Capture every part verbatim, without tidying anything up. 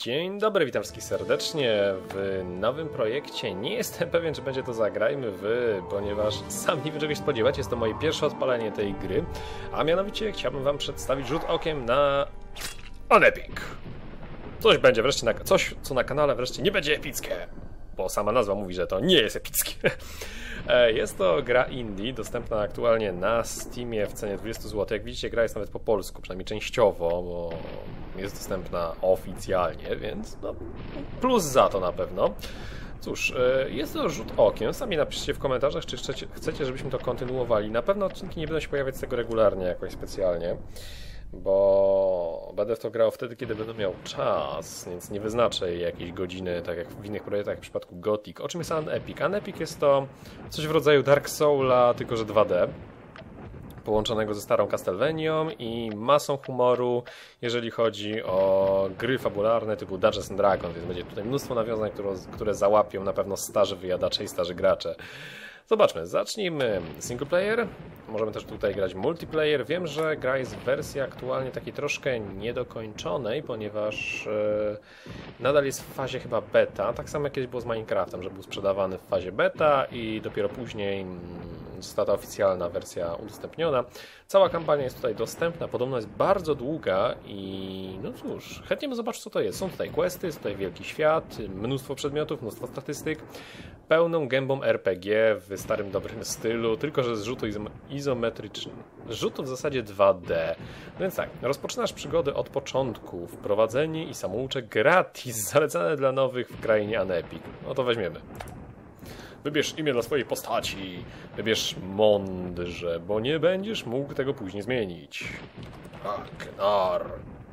Dzień dobry, witam wszystkich serdecznie w nowym projekcie. Nie jestem pewien, czy będzie to Zagrajmy w, ponieważ sam nie wiem, czego się spodziewać. Jest to moje pierwsze odpalenie tej gry, a mianowicie chciałbym wam przedstawić rzut okiem na Unepic. Coś będzie wreszcie na... coś, co na kanale wreszcie nie będzie epickie, bo sama nazwa mówi, że to nie jest epickie. Jest to gra indie, dostępna aktualnie na Steamie w cenie dwadzieścia złotych. Jak widzicie, gra jest nawet po polsku, przynajmniej częściowo, bo jest dostępna oficjalnie, więc no, plus za to na pewno. Cóż, jest to rzut okiem. Sami napiszcie w komentarzach, czy chcecie, chcecie, żebyśmy to kontynuowali. Na pewno odcinki nie będą się pojawiać z tego regularnie, jakoś specjalnie, bo będę w to grał wtedy, kiedy będę miał czas, więc nie wyznaczę jakiejś godziny, tak jak w innych projektach w przypadku Gothic. O czym jest Unepic? Unepic jest to coś w rodzaju Dark Soula, tylko że dwa D, połączonego ze starą Castlevanią i masą humoru, jeżeli chodzi o gry fabularne typu Dungeons and Dragons, więc będzie tutaj mnóstwo nawiązań, które, które załapią na pewno starzy wyjadacze i starzy gracze. Zobaczmy, zacznijmy single player. Możemy też tutaj grać multiplayer. Wiem, że gra jest w wersji aktualnie takiej troszkę niedokończonej, ponieważ e, nadal jest w fazie chyba beta, tak samo jak kiedyś było z Minecraftem, że był sprzedawany w fazie beta i dopiero później mm, została ta oficjalna wersja udostępniona. Cała kampania jest tutaj dostępna, podobno jest bardzo długa i no cóż, chętnie bym zobaczył, co to jest. Są tutaj questy, jest tutaj wielki świat, mnóstwo przedmiotów, mnóstwo statystyk, pełną gębą R P G w starym dobrym stylu, tylko że z rzutu izometrycznym. Rzutu w zasadzie dwa D. Więc tak, rozpoczynasz przygodę od początku, wprowadzenie i samoucze gratis, zalecane dla nowych w krainie Unepic. No to weźmiemy. Wybierz imię dla swojej postaci. Wybierz mądrze, bo nie będziesz mógł tego później zmienić. Ragnar.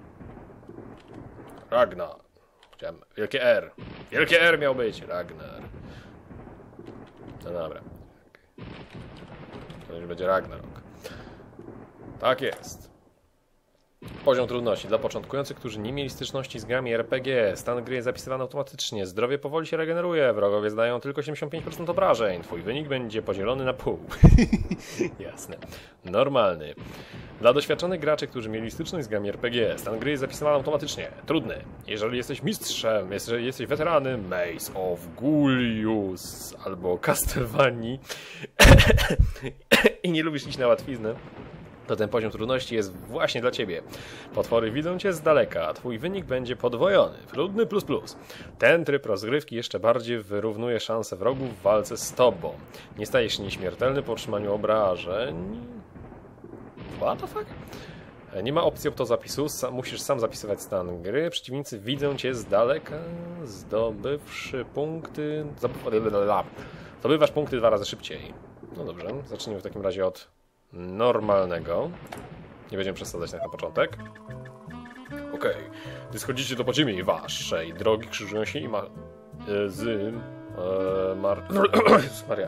Ragnar. Chciałem... Wielkie R. Wielkie R miał być. Ragnar. No dobra. To już będzie Ragnarok. Tak jest. Poziom trudności dla początkujących, którzy nie mieli styczności z grami R P G. Stan gry jest zapisywany automatycznie. Zdrowie powoli się regeneruje. Wrogowie zdają tylko siedemdziesiąt pięć procent obrażeń. Twój wynik będzie podzielony na pół. Jasne. Normalny. Dla doświadczonych graczy, którzy mieli styczność z grami R P G, stan gry jest zapisywany automatycznie. Trudny. Jeżeli jesteś mistrzem, jeżeli jesteś weteranem Maze of Gulius albo Castlevanii i nie lubisz iść na łatwiznę, to ten poziom trudności jest właśnie dla Ciebie. Potwory widzą Cię z daleka, a Twój wynik będzie podwojony. Trudny plus plus. Ten tryb rozgrywki jeszcze bardziej wyrównuje szanse wrogów w walce z Tobą. Nie stajesz się nieśmiertelny po otrzymaniu obrażeń. What the fuck? Nie ma opcji optozapisu, sam, musisz sam zapisywać stan gry. Przeciwnicy widzą Cię z daleka, zdobywszy punkty... Zdobywasz punkty dwa razy szybciej. No dobrze, zacznijmy w takim razie od normalnego. Nie będziemy przesadzać na początek. Okej. Okay. Gdy schodzicie do podziemi waszej drogi, krzyżują się i ma... z... E, mar... Maria...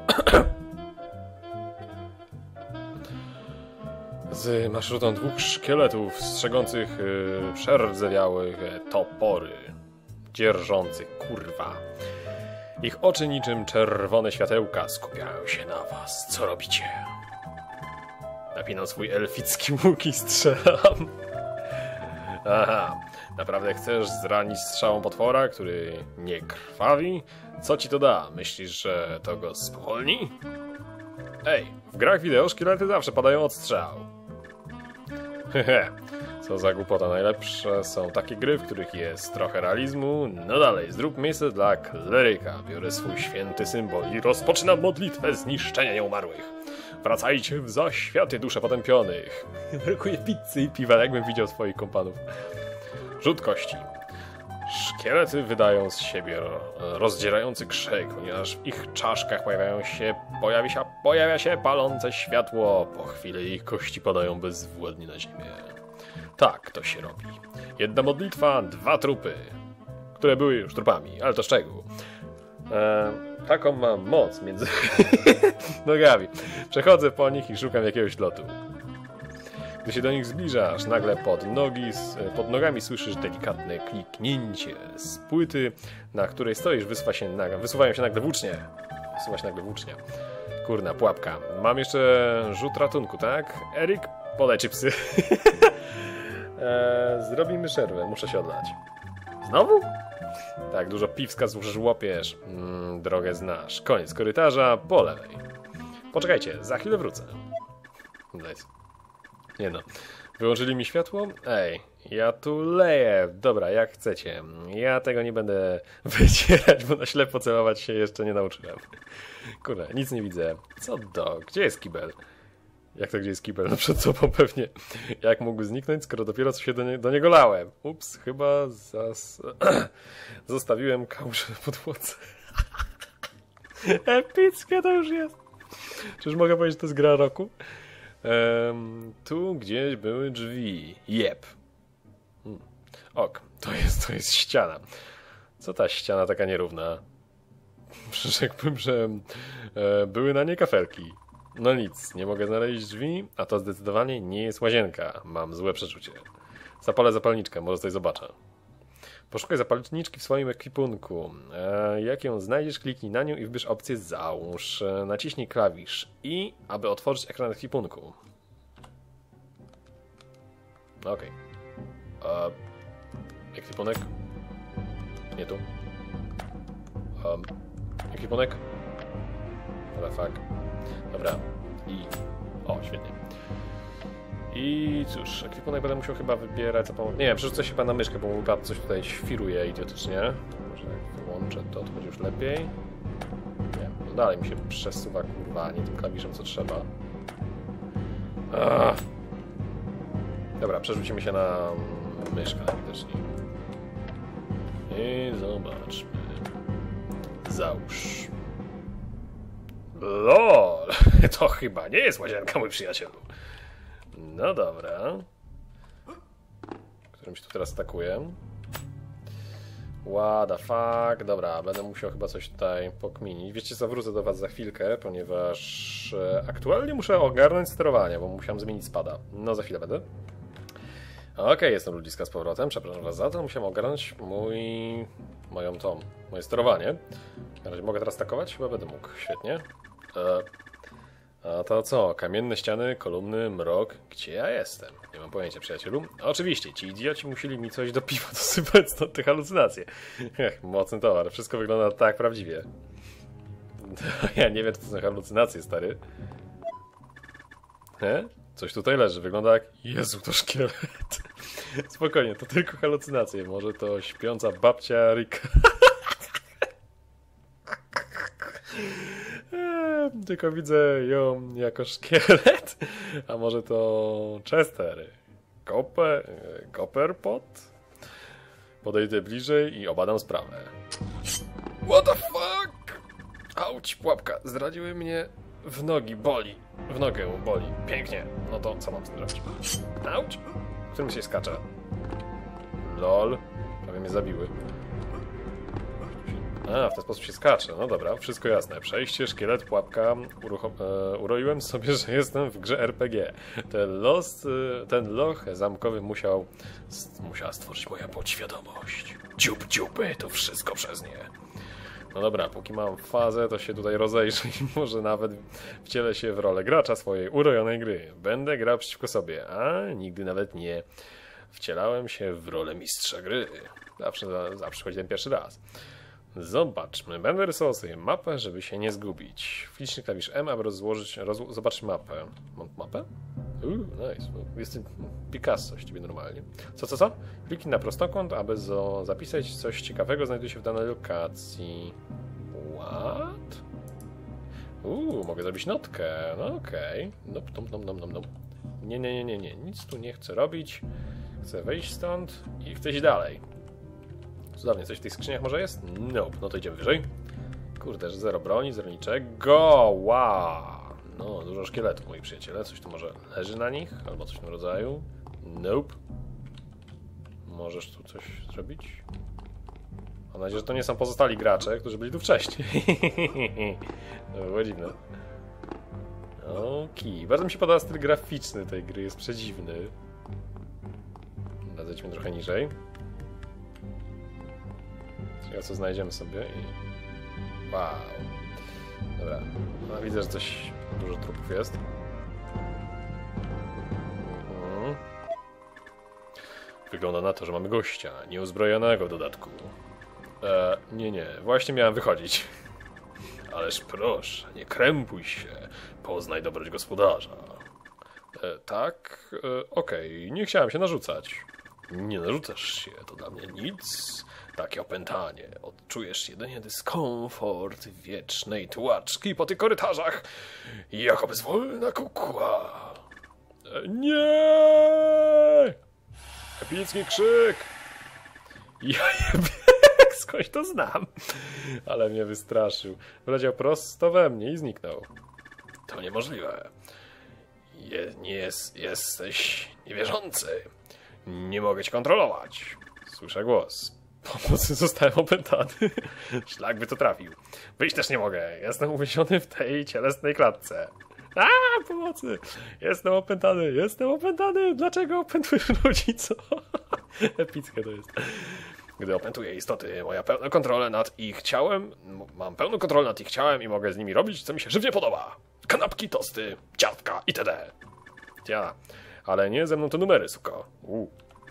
z marszrutą dwóch szkieletów strzegących yy, przerdzewiałych topory. Dzierżących, kurwa. Ich oczy niczym czerwone światełka skupiają się na was. Co robicie? Napinam swój elficki łuk i strzelam. Aha, naprawdę chcesz zranić strzałą potwora, który nie krwawi? Co ci to da? Myślisz, że to go spowolni? Ej, w grach wideo szkielety zawsze padają od strzał. Hehe, co za głupota. Najlepsze są takie gry, w których jest trochę realizmu. No dalej, zrób miejsce dla kleryka. Biorę swój święty symbol i rozpoczynam modlitwę zniszczenia nieumarłych. Wracajcie w zaświaty dusze potępionych. Brakuje pizzy i piwa, jakbym widział swoich kompanów. Rzut kości. Szkielety wydają z siebie rozdzierający krzyk, ponieważ w ich czaszkach pojawiają się, pojawi się, pojawia się palące światło. Po chwili ich kości padają bezwładnie na ziemię. Tak to się robi. Jedna modlitwa, dwa trupy, które były już trupami, ale to szczegół. Eee, taką mam moc między nogami. Przechodzę po nich i szukam jakiegoś lotu. Gdy się do nich zbliżasz, nagle pod, nogi, pod nogami słyszysz delikatne kliknięcie z płyty, na której stoisz, wysuwa się nagle, wysuwają się nagle włócznie. Wysuwa się nagle włócznia. Kurna, pułapka. Mam jeszcze rzut ratunku, tak? Eryk, podaj chipsy. eee, zrobimy przerwę, muszę się odlać. Znowu? Tak, dużo piwska z żłopież. Mm, drogę znasz. Koniec korytarza, po lewej. Poczekajcie, za chwilę wrócę. Nice. Nie no. Wyłączyli mi światło? Ej, ja tu leję. Dobra, jak chcecie. Ja tego nie będę wycierać, bo na ślepo celować się jeszcze nie nauczyłem. Kurde, nic nie widzę. Co do? Gdzie jest kibel? Jak to gdzie jest kibel? No przed sobą pewnie. Jak mógł zniknąć, skoro dopiero co się do, nie, do niego lałem? Ups, chyba zas... zostawiłem kałużę na podłodze. Epickie to już jest. Czyż mogę powiedzieć, że to jest gra roku? Um, tu gdzieś były drzwi. Jep. Hmm. Ok, to jest, to jest ściana. Co ta ściana taka nierówna? Przyrzekłbym, że e, były na niej kafelki. No nic, nie mogę znaleźć drzwi, a to zdecydowanie nie jest łazienka. Mam złe przeczucie. Zapalę zapalniczkę, może coś zobaczę. Poszukaj zapalniczki w swoim ekwipunku. E, jak ją znajdziesz, kliknij na nią i wybierz opcję załóż. E, naciśnij klawisz I, aby otworzyć ekran ekwipunku. Okej. Okay. Ekwipunek? Nie tu. Um, ekwipunek? Dobra, fuck. Dobra. I... O, świetnie. I cóż, ekwipunek będę musiał chyba wybierać za pomocą... Nie wiem, przerzucę się chyba na myszkę, bo mój pad coś tutaj świruje idiotycznie. Może jak wyłączę, to odchodzi już lepiej. Nie, no dalej mi się przesuwa, kurwa, nie tym klawiszem, co trzeba. Ach. Dobra, przerzucimy się na myszkę najwidoczniej. I zobaczmy. Załóż. LOL! To chyba nie jest łazienka, mój przyjacielu. No dobra. Którym się tu teraz atakuje. What the fuck. Dobra, będę musiał chyba coś tutaj pokminić. Wiecie co, wrócę do was za chwilkę, ponieważ aktualnie muszę ogarnąć sterowanie, bo musiałem zmienić spada. No za chwilę będę. Okej, okay, jestem ludziska z powrotem, przepraszam was za to. Musiałem ogarnąć mój... moją tą... moje sterowanie. Na razie mogę teraz atakować? Chyba będę mógł. Świetnie. E... A to co? Kamienne ściany, kolumny, mrok. Gdzie ja jestem? Nie mam pojęcia, przyjacielu. Oczywiście, ci idioci musieli mi coś do piwa dosypać, stąd te halucynacje. Ech, mocny towar. Wszystko wygląda tak prawdziwie. Ja nie wiem, co to są halucynacje, stary. He? Coś tutaj leży. Wygląda jak... Jezu, to szkielet. Spokojnie, to tylko halucynacje. Może to śpiąca babcia Rika. Eee, tylko widzę ją jako szkielet. A może to Chester? Copper? Copperpot? Podejdę bliżej i obadam sprawę. What the fuck? Auć, pułapka. Zdradziły mnie w nogi. Boli. W nogę boli. Pięknie. No to co mam z tym zrobić? Auć. Którym się skacze? Lol. Prawie mnie zabiły. A, w ten sposób się skacze. No dobra, wszystko jasne. Przejście, szkielet, pułapka. E, uroiłem sobie, że jestem w grze R P G. Ten los, ten loch zamkowy musiał, musiała stworzyć moja podświadomość. Dziób, dziupy, to wszystko przez nie. No dobra, póki mam fazę, to się tutaj rozejrzę i może nawet wcielę się w rolę gracza swojej urojonej gry. Będę grał przeciwko sobie, a nigdy nawet nie wcielałem się w rolę mistrza gry. Zawsze, zawsze chodzi ten pierwszy raz. Zobaczmy. Będę rysował sobie mapę, żeby się nie zgubić. Wciśnij klawisz M, aby rozłożyć, roz, zobaczyć mapę. Mam mapę? Uuu, nice. Jestem Picasso z ciebie normalnie. Co, co, co? Kliknij na prostokąt, aby zo, zapisać coś ciekawego znajduje się w danej lokacji. What? Uuu, mogę zrobić notkę. No okej. Okay. Nope, nom, nom, nom, nom, nom. Nie, nie, nie, nie, nie. Nic tu nie chcę robić. Chcę wyjść stąd i chcę iść dalej. Cudownie, coś w tych skrzyniach może jest? Nope, no to idziemy wyżej. Kurde, że zero broni, zero niczego. Wow. No, dużo szkieletów, moi przyjaciele. Coś tu może leży na nich? Albo coś w tym rodzaju? Nope. Możesz tu coś zrobić? Mam nadzieję, że to nie są pozostali gracze, którzy byli tu wcześniej. To było dziwne. Okej. Bardzo mi się podoba styl graficzny tej gry, jest przedziwny. Zejdźmy trochę niżej. Ciekawe, co znajdziemy sobie i... Wow. Dobra. No, widzę, że coś... Dużo trupów jest. Mhm. Wygląda na to, że mamy gościa, nieuzbrojonego w dodatku. E, nie, nie, właśnie miałem wychodzić. Ależ proszę, nie krępuj się, poznaj dobroć gospodarza. E, tak, e, okej, nie chciałem się narzucać. Nie narzucasz się, to dla mnie nic. Takie opętanie, odczujesz jedynie dyskomfort wiecznej tułaczki po tych korytarzach, jako bezwolna kukła. E, nie! Epicki krzyk! Ja skądś to znam, ale mnie wystraszył. Wleciał prosto we mnie i zniknął. To niemożliwe. Je, nie jest, jesteś niewierzący. Nie mogę cię kontrolować. Słyszę głos. Pomocy, zostałem opętany. Szlak by to trafił. Wyjść też nie mogę. Jestem uwięziony w tej cielesnej klatce. A, pomocy! Jestem opętany, jestem opętany! Dlaczego opętujesz ludzi, co? Epickie to jest. Gdy opętuję istoty, moja pełna kontrolę nad ich ciałem, mam pełną kontrolę nad ich ciałem i mogę z nimi robić, co mi się żywnie podoba. Kanapki, tosty, ciastka itd. Ja, ale nie ze mną te numery, suko. U.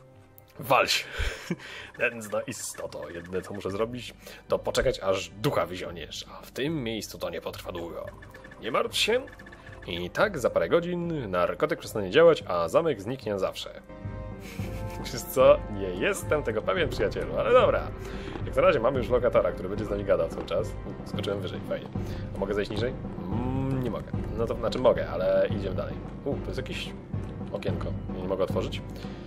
Wal się. Nędzna istoto. Jedyne, co muszę zrobić, to poczekać, aż ducha wyzioniesz, a w tym miejscu to nie potrwa długo. Nie martw się. I tak za parę godzin narkotyk przestanie działać, a zamek zniknie na zawsze. Wiesz co? Nie jestem tego pewien, przyjacielu, ale dobra. Jak na razie mamy już lokatora, który będzie z nami gadał cały czas. U, skoczyłem wyżej, fajnie. A mogę zejść niżej? Mm, nie mogę. No to znaczy mogę, ale idziemy dalej. U, to jest jakieś okienko. Nie mogę otworzyć.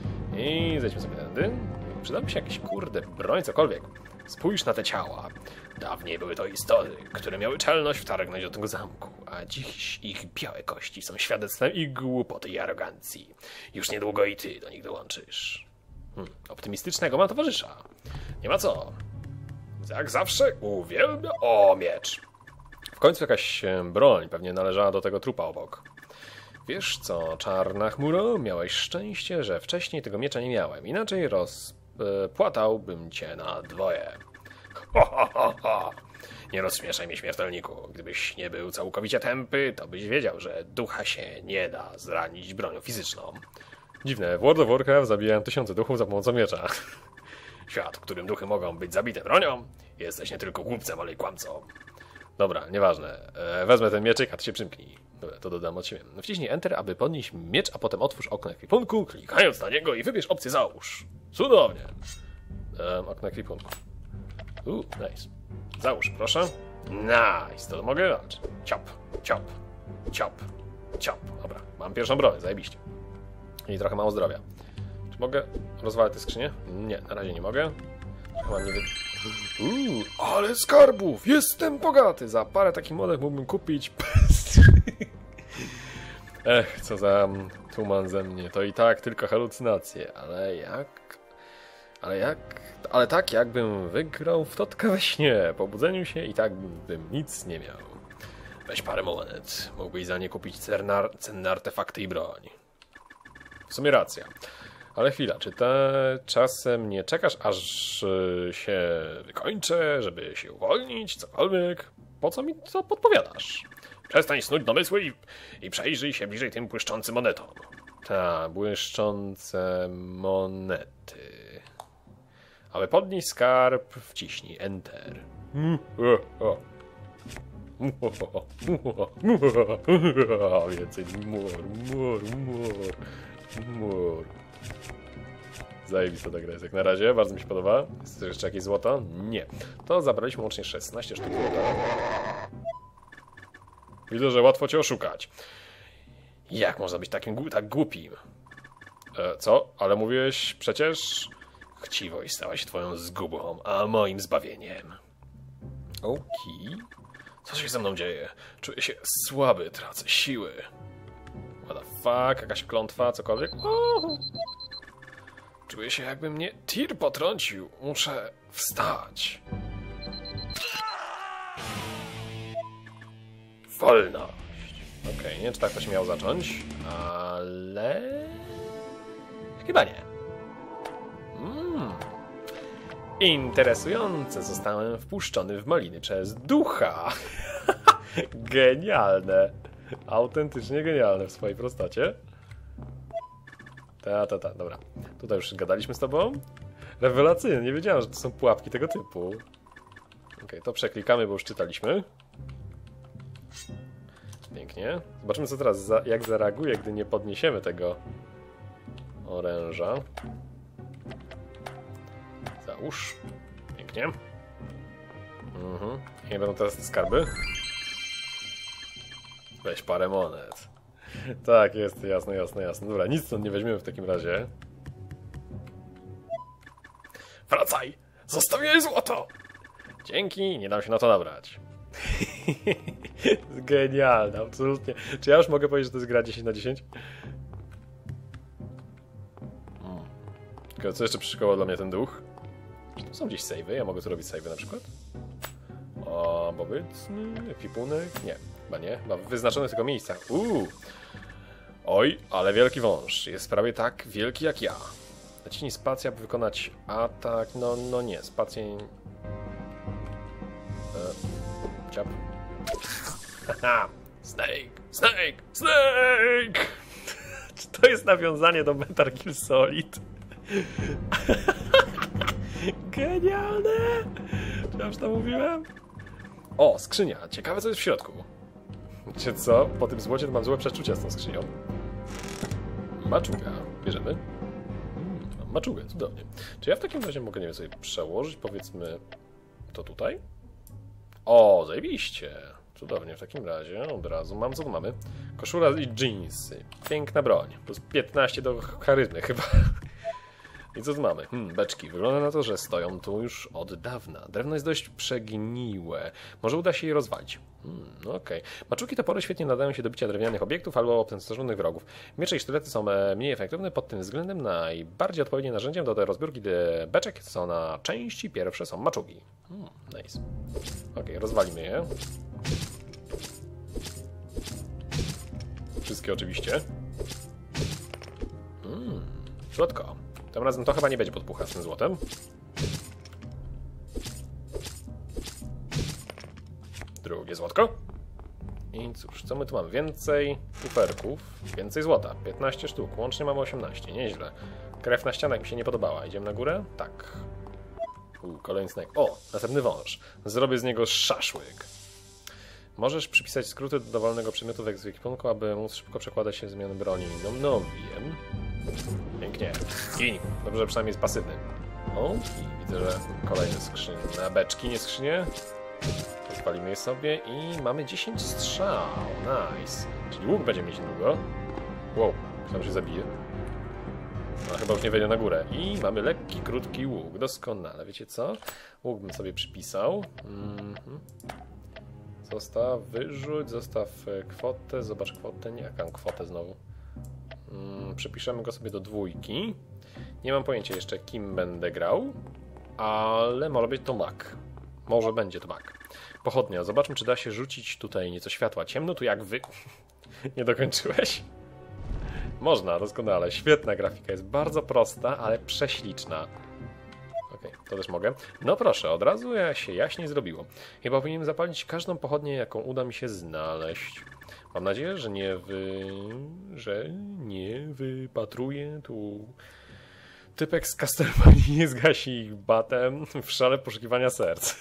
I zejdźmy sobie tędy. Przyda mi się jakiś kurde broń, cokolwiek. Spójrz na te ciała. Dawniej były to istoty, które miały czelność wtargnąć do tego zamku, a dziś ich białe kości są świadectwem ich głupoty i arogancji. Już niedługo i ty do nich dołączysz. Hmm, optymistycznego mam towarzysza. Nie ma co. Jak zawsze uwielbia... O, miecz. W końcu jakaś broń pewnie należała do tego trupa obok. Wiesz co, czarna chmuro? Miałeś szczęście, że wcześniej tego miecza nie miałem. Inaczej rozpłatałbym cię na dwoje. Ho, ho, ho, ho. Nie rozśmieszaj mnie, śmiertelniku. Gdybyś nie był całkowicie tępy, to byś wiedział, że ducha się nie da zranić bronią fizyczną. Dziwne, w World of Warcraft zabijałem tysiące duchów za pomocą miecza. Świat, w którym duchy mogą być zabite bronią, jesteś nie tylko głupcem, ale i kłamcą. Dobra, nieważne. E, wezmę ten mieczyk, a ty się przymknij. Dobra, to dodam od siebie. Wciśnij Enter, aby podnieść miecz, a potem otwórz okno ekwipunku, klikając na niego i wybierz opcję załóż. Cudownie. E, okno ekwipunku. Uuu, nice. Załóż, proszę. Nice, to mogę walczyć. Ciop, ciop, ciop, ciop. Dobra, mam pierwszą broń, zajebiście. I trochę mało zdrowia. Czy mogę rozwalać tę skrzynię? Nie, na razie nie mogę. Chyba nie wiem. Uuu, ale skarbów! Jestem bogaty! Za parę takich model mógłbym kupić. Ech, co za tuman ze mnie. To i tak tylko halucynacje, ale jak... Ale jak... Ale tak jakbym wygrał w totkę we śnie. Po obudzeniu się i tak bym nic nie miał. Weź parę monet. Mógłbyś za nie kupić cenne, cenne artefakty i broń. W sumie racja. Ale chwila, czy te czasem nie czekasz, aż się wykończę, żeby się uwolnić, cokolwiek? Po co mi to podpowiadasz? Przestań snuć domysły i, i przejrzyj się bliżej tym błyszczącym monetom. Ta, błyszczące monety. Aby podnieść skarb, wciśnij Enter. Więcej mur, mur, mur, mur. Zajebista ta gra jest jak na razie, bardzo mi się podoba. Jest to jeszcze jakieś złoto? Nie. To zabraliśmy łącznie szesnaście sztuk złota. Widzę, że łatwo cię oszukać. Jak można być takim tak głupim? E, co? Ale mówiłeś przecież... Chciwość stała się twoją zgubą, a moim zbawieniem. Okej. Co się ze mną dzieje? Czuję się słaby, tracę siły. What the fuck? Jakaś klątwa, cokolwiek? Oh. Czuję się, jakby mnie tir potrącił. Muszę wstać. Wolność. Okej, okay, nie wiem, czy tak to się miało zacząć, ale... Chyba nie. Mm. Interesujące. Zostałem wpuszczony w maliny przez ducha. Genialne. Autentycznie genialne w swojej prostocie. Ta, ta, ta, dobra. Tutaj już gadaliśmy z tobą. Rewelacyjnie, nie wiedziałem, że to są pułapki tego typu. Ok, to przeklikamy, bo już czytaliśmy. Pięknie. Zobaczymy, co teraz, za, jak zareaguje, gdy nie podniesiemy tego oręża. Załóż. Pięknie. Mhm. Nie będą teraz te skarby? Weź parę monet. Tak, jest, jasne, jasne, jasne. Dobra, nic stąd nie weźmiemy w takim razie. Wracaj! Zostawiaj złoto! Dzięki, nie dam się na to nabrać. Genialne, absolutnie. Czy ja już mogę powiedzieć, że to jest gra dziesięć na dziesięć? Hmm. Co jeszcze przyszykował dla mnie ten duch? Czy tu są gdzieś save'y? Ja mogę tu robić save'y na przykład? O, powiedzmy, ekwipunek? Nie, chyba nie. Chyba w wyznaczonych tylko miejscach. Uuu. Oj, ale wielki wąż. Jest prawie tak wielki jak ja. Naciśnij spację, aby wykonać atak. No, no nie, spację... E... Ciap. Haha! Snake! Snake! Snake! Czy to jest nawiązanie do Metal Gear Solid? Genialne! Czy ja już to mówiłem? O, skrzynia. Ciekawe, co jest w środku. Wiecie co? Po tym złocie to mam złe przeczucia z tą skrzynią. Maczuga. Bierzemy. Hmm, mam maczugę, cudownie. Czy ja w takim razie mogę, nie wiem, sobie przełożyć, powiedzmy, to tutaj? O, zajebiście. Cudownie, w takim razie od razu mam, co tu mamy? Koszula i dżinsy. Piękna broń. Plus piętnaście do charyzmy chyba. I co tu mamy? Hmm, beczki. Wygląda na to, że stoją tu już od dawna. Drewno jest dość przegniłe. Może uda się je rozwalić. Hmm, no okej. Okay. Maczugi topory świetnie nadają się do bicia drewnianych obiektów albo opancerzonych wrogów. Miecze i sztylety są mniej efektywne pod tym względem. Najbardziej odpowiednim narzędziem do tej rozbiórki beczek są na części pierwsze są maczugi. Hmm, nice. Okej, okay, rozwalimy je. Wszystkie oczywiście. Hmm, złotko. Tym razem to chyba nie będzie podpucha z tym złotem. Drugie złotko. I cóż, co my tu mamy? Więcej kuferków, więcej złota. piętnaście sztuk, łącznie mamy osiemnaście, nieźle. Krew na ścianach mi się nie podobała. Idziemy na górę? Tak. U, kolejny snake. O, następny wąż. Zrobię z niego szaszłyk. Możesz przypisać skróty do dowolnego przedmiotu w ekwipunku, aby móc szybko przekładać się zmiany broni. No, no wiem. Pięknie. I dobrze, że przynajmniej jest pasywny. O, i widzę, że kolejne skrzynie. Na beczki, nie skrzynie. Rozpalimy je sobie i mamy dziesięć strzał. Nice. Czyli łuk będzie mieć niedługo. Wow, myślałem, że się zabije. No chyba już nie wejdzie na górę. I mamy lekki, krótki łuk. Doskonale. Wiecie co? Łuk bym sobie przypisał. Mm-hmm. Zostaw, wyrzuć, zostaw kwotę. Zobacz kwotę. Nie, jaką kwotę znowu. Mm, przypiszemy go sobie do dwójki. Nie mam pojęcia jeszcze, kim będę grał, ale może być to mak. Może będzie to mak. Pochodnia. Zobaczmy, czy da się rzucić tutaj nieco światła. Ciemno tu jak wy... Nie dokończyłeś? Można, doskonale. Świetna grafika. Jest bardzo prosta, ale prześliczna. Okej, okay, to też mogę. No proszę, od razu ja się jaśniej zrobiło. Chyba powinienem zapalić każdą pochodnię, jaką uda mi się znaleźć. Mam nadzieję, że nie wy... że nie wypatruję tu... Typek z Castlevanii nie zgasi ich batem w szale poszukiwania serc.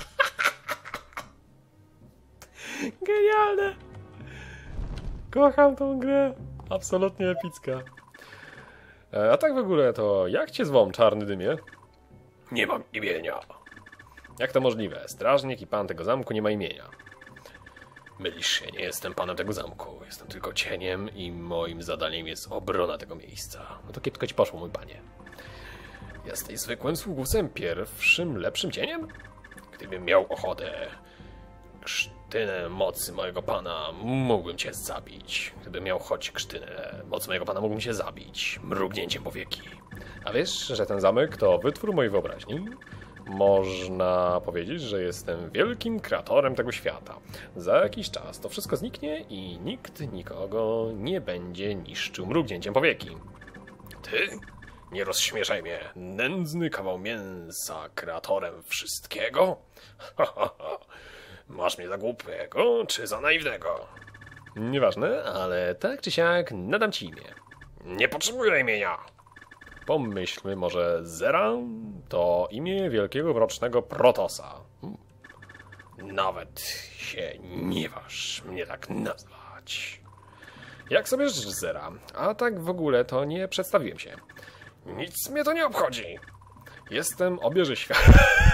Genialne! Kocham tą grę. Absolutnie epicka. A tak w ogóle to jak cię zwą, czarny dymie? Nie mam imienia. Jak to możliwe? Strażnik i pan tego zamku nie ma imienia. Mylisz się, nie jestem panem tego zamku. Jestem tylko cieniem i moim zadaniem jest obrona tego miejsca. No to kiepsko ci poszło, mój panie. Jesteś zwykłym sługusem, pierwszym, lepszym cieniem? Gdybym miał ochotę krztynę mocy mojego pana, mógłbym cię zabić. Gdybym miał choć krztynę mocy mojego pana, mógłbym cię zabić mrugnięciem powieki. A wiesz, że ten zamek to wytwór mojej wyobraźni? Można powiedzieć, że jestem wielkim kreatorem tego świata. Za jakiś czas to wszystko zniknie i nikt nikogo nie będzie niszczył mrugnięciem powieki. Ty? Nie rozśmieszaj mnie, nędzny kawał mięsa, kreatorem wszystkiego? Ha, ha, ha. Masz mnie za głupiego, czy za naiwnego? Nieważne, ale tak czy siak nadam ci imię. Nie potrzebuję imienia. Pomyślmy, może Zera to imię wielkiego mrocznego Protosa. Hmm. Nawet się nie waż mnie tak nazwać. Jak sobie życzysz, Zera? A tak w ogóle to nie przedstawiłem się. Nic mnie to nie obchodzi. Jestem Obieży Świat.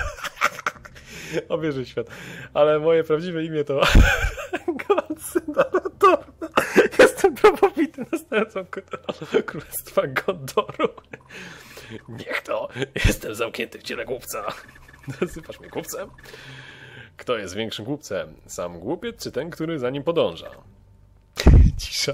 Obieży Świat. Ale moje prawdziwe imię to... Jestem prawowitym następcą Królestwa Gondoru. Niech to. Jestem zamknięty w ciele głupca. Nazywasz mnie głupcem? Kto jest większym głupcem? Sam głupiec czy ten, który za nim podąża? Cisza.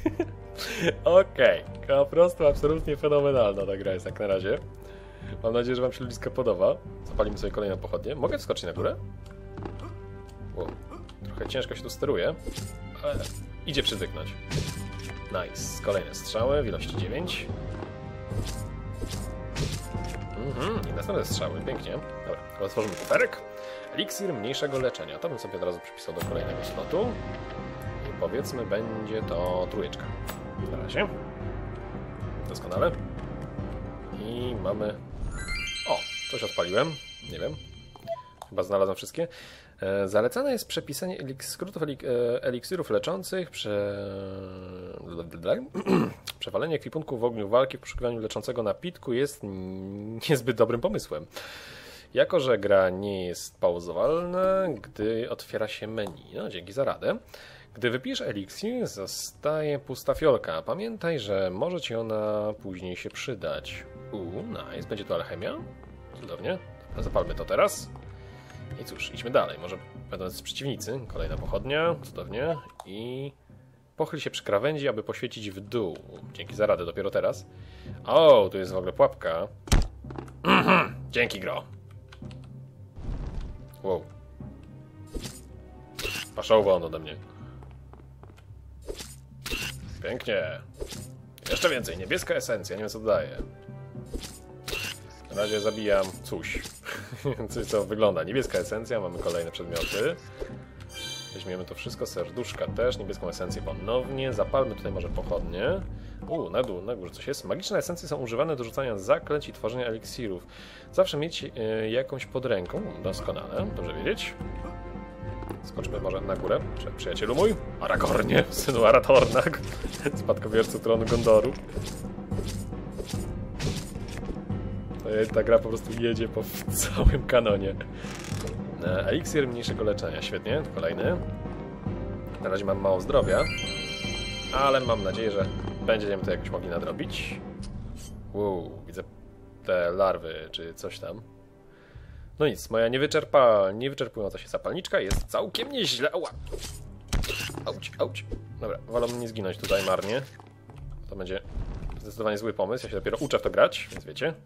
Okej. Okay. Po prostu absolutnie fenomenalna ta gra jest jak na razie. Mam nadzieję, że wam się ludziska podoba. Zapalimy sobie kolejną pochodnię. Mogę wskoczyć na górę? Wow. Trochę ciężko się tu steruje, ale idzie przytyknąć. Nice. Kolejne strzały w ilości dziewięć. Mhm, i następne strzały. Pięknie. Dobra, otworzymy kuferek. Eliksir mniejszego leczenia. To bym sobie od razu przypisał do kolejnego slotu. I powiedzmy, będzie to trójeczka. Na razie. Doskonale. I mamy... O, coś odpaliłem. Nie wiem. Chyba znalazłem wszystkie. E, zalecane jest przepisanie elik skrótów elik eliksirów leczących, prze... przewalenie ekwipunku w ogniu walki w poszukiwaniu leczącego napitku jest niezbyt dobrym pomysłem. Jako że gra nie jest pauzowalna, gdy otwiera się menu. No, dzięki za radę. Gdy wypijesz eliksir, zostaje pusta fiolka. Pamiętaj, że może ci ona później się przydać. Uuu, nice. Będzie to alchemia? Cudownie. Zapalmy to teraz. I cóż, idźmy dalej. Może będą jacyś przeciwnicy. Kolejna pochodnia. Cudownie. I pochyl się przy krawędzi, aby poświecić w dół. Dzięki za radę dopiero teraz. O, tu jest w ogóle pułapka. Dzięki, gro. Wow. Paszował on ode mnie. Pięknie. Jeszcze więcej. Niebieska esencja. Nie wiem, co dodaje. Na razie zabijam coś. Coś, co wygląda. Niebieska esencja. Mamy kolejne przedmioty. Weźmiemy to wszystko. Serduszka też. Niebieską esencję ponownie. Zapalmy tutaj może pochodnie. U, na dół, na górze coś jest. Magiczne esencje są używane do rzucania zaklęć i tworzenia eliksirów. Zawsze mieć y, jakąś pod ręką. Doskonale. Dobrze wiedzieć. Skoczmy może na górę. Przyjacielu mój. Aragornie, synu Aratorna. Spadkobiercy tronu Gondoru. Ta gra po prostu jedzie po całym kanonie. Eliksir mniejszego leczenia. Świetnie. Kolejny. Na razie mam mało zdrowia. Ale mam nadzieję, że będziemy to jakoś mogli nadrobić. Wow, widzę te larwy, czy coś tam. No nic, moja niewyczerpa... niewyczerpująca się zapalniczka jest całkiem nieźle. Ała! Auć, auć. Dobra, wolę nie zginąć tutaj marnie. To będzie zdecydowanie zły pomysł. Ja się dopiero uczę w to grać, więc wiecie.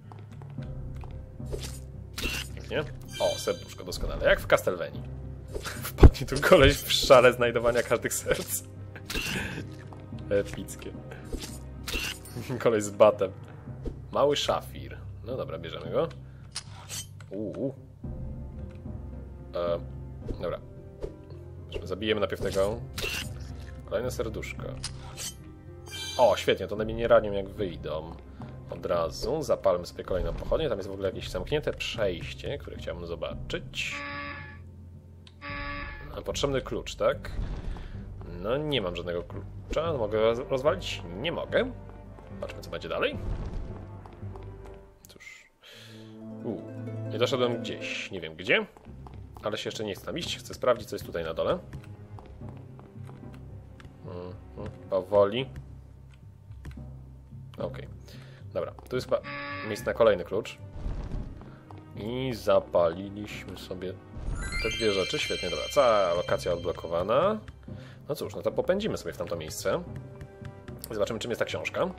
Pięknie. O, serduszko doskonale. Jak w Castlevanii. Wpadnie tu koleś w szale znajdowania każdych serc. Epickie. Koleś z batem. Mały szafir. No dobra, bierzemy go. Uuu. E, dobra. Zabijemy najpierw tego. Kolejne serduszko. O, świetnie, to na mnie nie ranią jak wyjdą. Od razu zapalmy sobie kolejną pochodnię. Tam jest w ogóle jakieś zamknięte przejście, które chciałbym zobaczyć. Potrzebny klucz, tak? No nie mam żadnego klucza. Mogę rozwalić? Nie mogę. Zobaczmy, co będzie dalej. Cóż. Uu. Nie doszedłem gdzieś. Nie wiem gdzie. Ale się jeszcze nie chcę tam iść. Chcę sprawdzić, co jest tutaj na dole. Mhm. Powoli. Okej. Okay. Dobra. Tu jest chyba miejsce na kolejny klucz. I zapaliliśmy sobie te dwie rzeczy. Świetnie, dobra. Cała lokacja odblokowana. No cóż, no to popędzimy sobie w tamto miejsce. Zobaczymy, czym jest ta książka.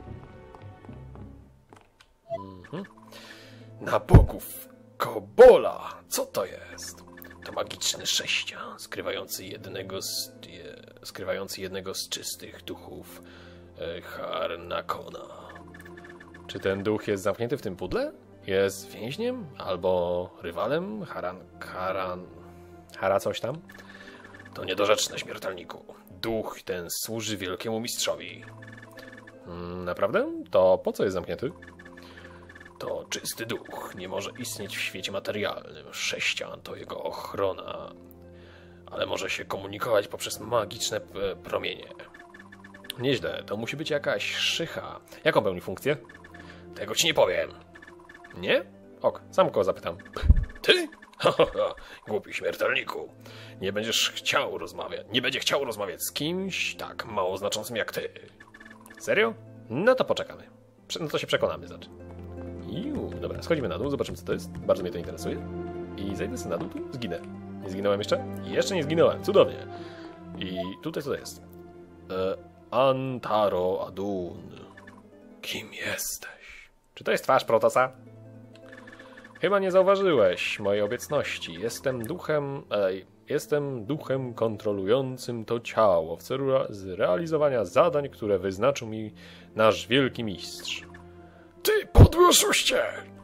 Mhm. Na bogów Kobola! Co to jest? To magiczny sześcian, skrywający jednego z, je, skrywający jednego z czystych duchów e, Harnakona. Czy ten duch jest zamknięty w tym pudle? Jest więźniem? Albo rywalem? Haran... Haran... Hara coś tam? To niedorzeczne, śmiertelniku. Duch ten służy wielkiemu mistrzowi. Hmm, naprawdę? To po co jest zamknięty? To czysty duch, nie może istnieć w świecie materialnym. Sześcian to jego ochrona, ale może się komunikować poprzez magiczne promienie. Nieźle, to musi być jakaś szycha. Jaką pełni funkcję? Tego ci nie powiem. Nie? Ok, sam kogo zapytam. Ty? Głupi śmiertelniku. Nie będziesz chciał rozmawiać. Nie będzie chciał rozmawiać z kimś tak mało znaczącym jak ty. Serio? No to poczekamy. No to się przekonamy, znaczy. Iu, dobra, schodzimy na dół, zobaczymy co to jest. Bardzo mnie to interesuje. I zejdę sobie na dół, tu zginę. Nie zginąłem jeszcze? Jeszcze nie zginąłem, cudownie. I tutaj co to jest? E, Antaro Adun. Kim jesteś? Czy to jest twarz Protosa? Chyba nie zauważyłeś mojej obecności. Jestem duchem... Ej, jestem duchem kontrolującym to ciało w celu zrealizowania zadań, które wyznaczył mi nasz wielki mistrz. Ty podły oszuście!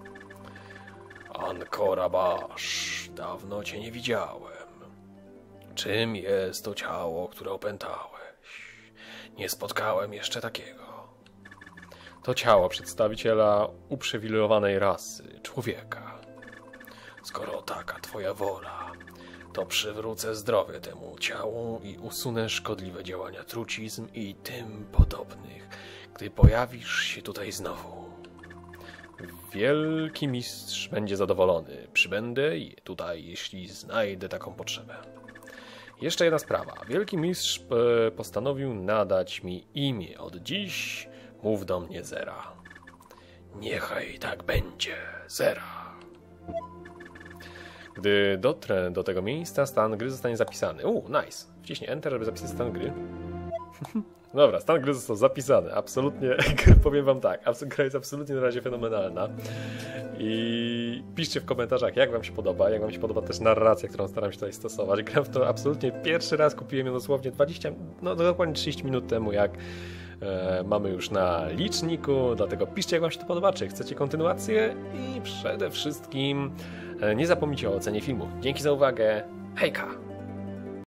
Ankora Bash, dawno cię nie widziałem. Czym jest to ciało, które opętałeś? Nie spotkałem jeszcze takiego. To ciało przedstawiciela uprzywilejowanej rasy, człowieka. Skoro taka twoja wola, to przywrócę zdrowie temu ciału i usunę szkodliwe działania trucizn i tym podobnych, gdy pojawisz się tutaj znowu. Wielki mistrz będzie zadowolony. Przybędę tutaj, jeśli znajdę taką potrzebę. Jeszcze jedna sprawa. Wielki mistrz postanowił nadać mi imię. Od dziś mów do mnie Zera. Niechaj tak będzie, Zera. Gdy dotrę do tego miejsca, stan gry zostanie zapisany. Uuu, nice. Wciśnij Enter, żeby zapisać stan gry. Dobra, stan gry został zapisany. Absolutnie, powiem wam tak, gra jest absolutnie na razie fenomenalna. I piszcie w komentarzach, jak wam się podoba, jak wam się podoba też narracja, którą staram się tutaj stosować. Gram w to absolutnie pierwszy raz, kupiłem ją dosłownie dwadzieścia, no dokładnie trzydzieści minut temu, jak e, mamy już na liczniku. Dlatego piszcie, jak wam się to podoba, czy chcecie kontynuację i przede wszystkim e, nie zapomnijcie o ocenie filmu. Dzięki za uwagę, hejka!